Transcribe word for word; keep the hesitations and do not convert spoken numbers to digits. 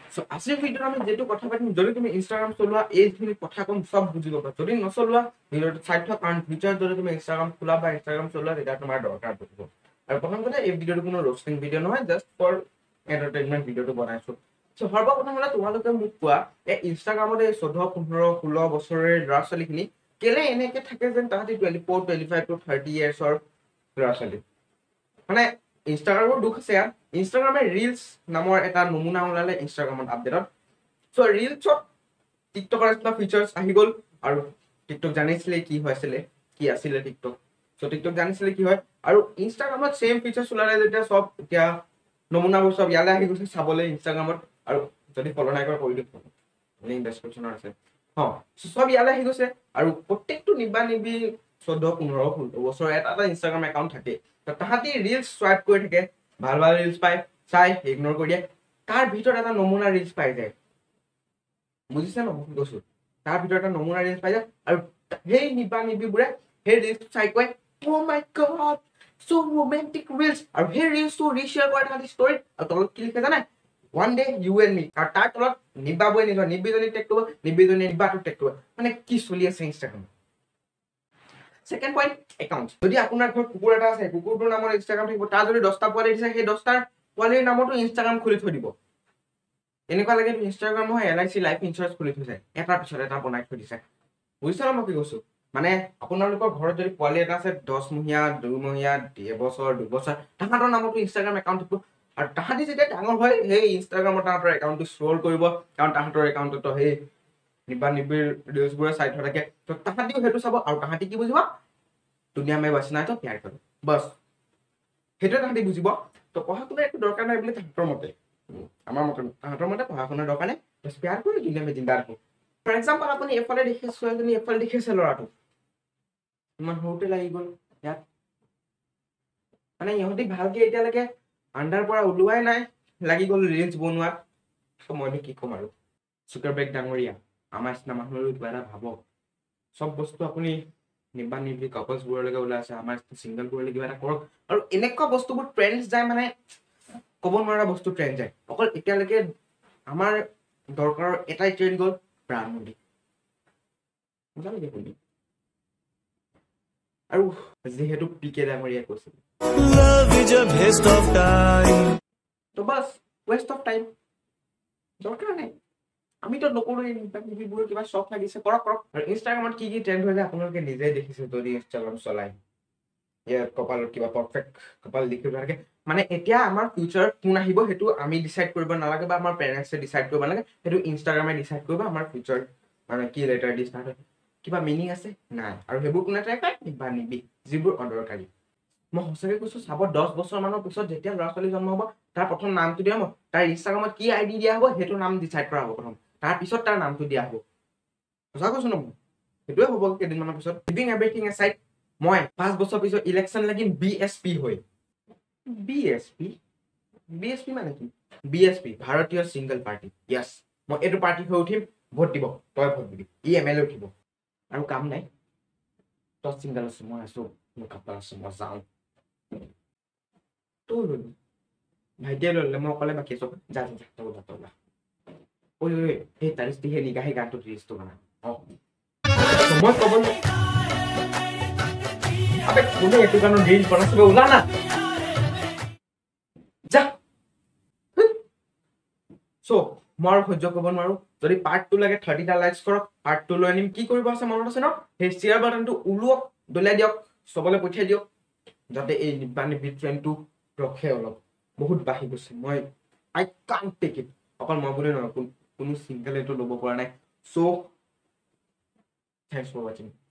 so আজিৰ ভিডিঅ'ত আমি যেটো কথা পাতিম যদি তুমি ইনষ্টাগ্ৰাম চলোৱা এইখিনি কথা কম সব বুজি ল'বা যদি নচলোৱা ভিডিঅ'টো চাই থোৱা কাৰণ ফিউচাৰ যদি তুমি ইনষ্টাগ্ৰাম খোলা বা ইনষ্টাগ্ৰাম চলোৱা তেতিয়া তোমাৰ দৰকাৰ পৰিব আৰু প্ৰথম কথা এই ভিডিঅ'টো কোনো ৰোষ্টিং ভিডিঅ' নহয় জাষ্ট ফৰ এণ্টাৰটেইনমেণ্ট ভিডিঅ'টো বনাইছো সো সৰ্বপ্ৰথম হলে তোমালোকে মোক কোৱা এই ইনষ্টাগ্ৰামত এই চৈধ্য পোন্ধৰ ষোল্ল বছৰৰ ল'ৰা ছোৱালীখিনি কেলে এনেকে থাকে যেন তাহাঁতি twenty four twenty five to thirty ইয়াৰ্ছৰ ল'ৰা ছোৱালী মানে ইনষ্টাগ্ৰামৰ দুখ আছে ইয়াত ইনষ্টাগ্ৰামে ৰিলছ নামৰ এটা নমুনা ওলালে ইনষ্টাগ্ৰামত আপডেটত চ' ৰিলছত টিকটকৰ এটা ফিচাৰ্ছ আহি গ'ল আৰু টিকটক জানিছিলে কি হৈছিলে কি আছিলে টিকটক চ' টিকটক জানিছিলে কি হয় আৰু ইনষ্টাগ্ৰামত চেম ফিচাৰ্ছ ওলালে যেতিয়া চব এতিয়া নমুনাবোৰ চব ইয়ালৈ আহি গৈছে চাবলৈ ইনষ্টাগ্ৰামত আৰু যদি ফ'ল' নাই কৰা কৰি দিব লিংক ডেছক্ৰিপশ্যনত আছে অঁ চব ইয়ালৈ আহি গৈছে আৰু প্ৰত্যেকটো নিবা নিবি চৈধ্য পোন্ধৰ ষোল্ল বছৰ এটা এটা ইনষ্টাগ্ৰাম একাউণ্ট থাকে তাহাঁতি ৰিলছ চুৱাইপ কৰি থাকে ভাল ভাল ৰিলছ পায় চাই ইগন'ৰ কৰি দিয়ে তাৰ ভিতৰত এটা নমুনা ৰিলছ পাই যায় বুজিছে ন কৈছো তাৰ ভিতৰত এটা নমুনা ৰিলছ পাই যায় আৰু সেই নিবা নিবিবোৰে সেই ৰিলছটো চাই কয় oh' my god so' romantic reels আৰু সেই ৰিলছটো ৰিশ্বেয়াৰ কৰে তাহাঁতি ষ্টৰিত আৰু তলত কি লিখে জানে one day you and me আৰু তাৰ তলত নিবাবই নিজৰ নিবিজনী টেক কৰিব নিবিজনীয়ে নিবাটো টেক কৰিব মানে কি চলি আছে ইনষ্টাগ্ৰামত সেকেন্ড পইণ্ট একাউণ্ট যদি আপোনাৰ ঘৰত কুকুৰ এটা আছে কুকুৰটোৰ নামৰ ইনষ্টাগ্ৰাম থাকিব তাৰ যদি দহটা পোৱালি দিছে সেই দহটাৰ পোৱালিৰ নামতো ইনষ্টাগ্ৰাম খুলি থৈ দিব এনেকুৱা লাগে ইনষ্টাগ্ৰাম নহয় L I C life insurance খুলি থৈছে এটাৰ পিছত এটা বনাই থৈ দিছে বুজিছে ন মই কি কৈছো মানে আপোনালোকৰ ঘৰত যদি পোৱালি এটা আছে দহমহীয়া দুমহীয়া এবছৰ দুবছৰ তাহাঁতৰ নামতো ইনষ্টাগ্ৰাম একাউণ্ট থাকিব আৰু তাহাঁতি যেতিয়া ডাঙৰ হয় সেই ইনষ্টাগ্ৰামত তাহাঁতৰ একাউণ্টটো স্ক্ৰল কৰিব কাৰণ তাহাঁতৰ একাউণ্টতো সেই নিবা নিবিৰ ৰিলছবোৰে চাই থৈ থাকে তো তাহাঁতিও সেইটো চাব আৰু তাহাঁতি কি বুজিব দুনিয়া মে বাচনা তো প্যাৰ কৰো বছ সেইটোৱে তাহাঁতি বুজিব তো পঢ়া শুনা একো দৰকাৰ নাই বুলি তাহাঁতৰ মতে আমাৰ মতে তাহাঁতৰ মতে পঢ়া শুনাৰ দৰকাৰ নাই বছ প্যাৰ কৰি দুনিয়া মে জিন্দা ৰাখো ফৰ এক্সাম্পল আপুনি এফালে দেখি ছোৱালীজনী এফালে দেখিছে ল'ৰাটো ইমান সৰুতে লাগি গ'ল ইয়াত মানে ইহঁতি ভালকে এতিয়ালৈকে আণ্ডাৰ পৰা ওলোৱাই নাই লাগি গ'ল ৰিলছ বনোৱাত তো মইনো কি ক'ম আৰু চুকাৰবেগ ডাঙৰীয়া আমাৰ নিচিনা মানুহৰো কিবা এটা ভাবক চব বস্তু আপুনি নিবা নিবি কাপলছবোৰলৈকে ওলাই আছে আমাৰ ছিংগলবোৰলৈ কিবা এটা কৰক আৰু এনেকুৱা বস্তুবোৰ ট্ৰেণ্ডছ যায় মানে ক'ব নোৱাৰা বস্তু ট্ৰেণ্ড যায় অকল এতিয়ালৈকে আমাৰ দৰকাৰৰ এটাই ট্ৰেণ্ড গ'ল ব্ৰাহ্মণী মজা লাগে শুনি আৰু যিহেতু পি কে ডাঙৰীয়াই কৈছিল তো বাছ ৱেষ্ট অফ টাইম দৰকাৰ নাই আমিতো নকৰোঁ নিবিবোৰ কিবা চখ লাগিছে কৰক কৰক আৰু ইনষ্টাগ্ৰামত কি কি ট্ৰেণ্ড হৈ যায় আপোনালোকে নিজেই দেখিছে যদি ইনষ্টাগ্ৰাম চলাই ইয়াত কপালত কিবা পাৰফেক্ট কপাল লিখি থাকে মানে এতিয়া আমাৰ ফিউচাৰত কোন আহিব সেইটো আমি ডিচাইড কৰিব নালাগে বা আমাৰ পেৰেণ্টছে ডিচাইড কৰিব নালাগে সেইটো ইনষ্টাগ্ৰামে ডিচাইড কৰিব আমাৰ ফিউচাৰ মানে কি লেটাৰ দি ষ্টাৰ্ট হয় কিবা মিনিং আছে নাই আৰু সেইবোৰ কোনে ট্ৰাই কৰে নিবা নিবি যিবোৰ অদৰকাৰী মই সঁচাকৈ কৈছোঁ চাব দহ বছৰ মানৰ পিছত যেতিয়া ল'ৰা ছোৱালী জন্ম হ'ব তাৰ প্ৰথম নামটো দিয়া হ'ব তাৰ ইনষ্টাগ্ৰামত কি আই ডি দিয়া হ'ব সেইটো নাম ডিচাইড কৰা হ'ব প্ৰথম তাৰপিছত তাৰ নামটো দিয়া হ'ব সঁচা কৈছোঁ ন মই সেইটোৱে হ'ব কেইদিনমানৰ পিছত লিভিং এভৰিথিং এছাইড মই পাঁচ বছৰ পিছত ইলেকশ্যন লাগিম বি এছ পি হৈ B S P B S P মানে কি বি এছ পি ভাৰতীয় ছিংগল পাৰ্টি য়েছ মই এইটো পাৰ্টি হৈ উঠিম ভোট দিব তই ভোট দিবি ই এম এল এ উঠিব আৰু কাম নাই তই ছিংগল আছো মই আছো মোৰ কাপাল আছো মই যাওঁ তই ললি ভাইটিয়ে লৈ ল'লে মই অকলে বাকী আছো যা যা তই ওলা তই ওলা ঐ ঐ সেই তাৰিস্তি সেই নিগাহে গানটো ৰিলিজটো বনা অঁ মই ক'ব আবে কোনে এইটো গানৰ ৰিল বনাইছে ওলা না যা চ' মই আৰু সহ্য কৰিব নোৱাৰো যদি পাৰ্ট টু লাগে থাৰ্টিটা লাইকছ কৰক পাৰ্ট টু লৈ আনিম কি কৰিব আছে মনত আছে ন সেই শ্বেয়াৰ বাটনটো ওলোৱাক দলিয়াই দিয়ক চবলৈ পঠিয়াই দিয়ক যাতে এই নিবা নিবি ট্ৰেণ্ডটো ৰখে অলপ বহুত বাঢ়ি গৈছে মই আই কান টেক ইট অকল মই বুলি নহয় কোনো ছিংগল এইটো ল'ব পৰা নাই চ' থেংকছ ফৰ ৱাচিং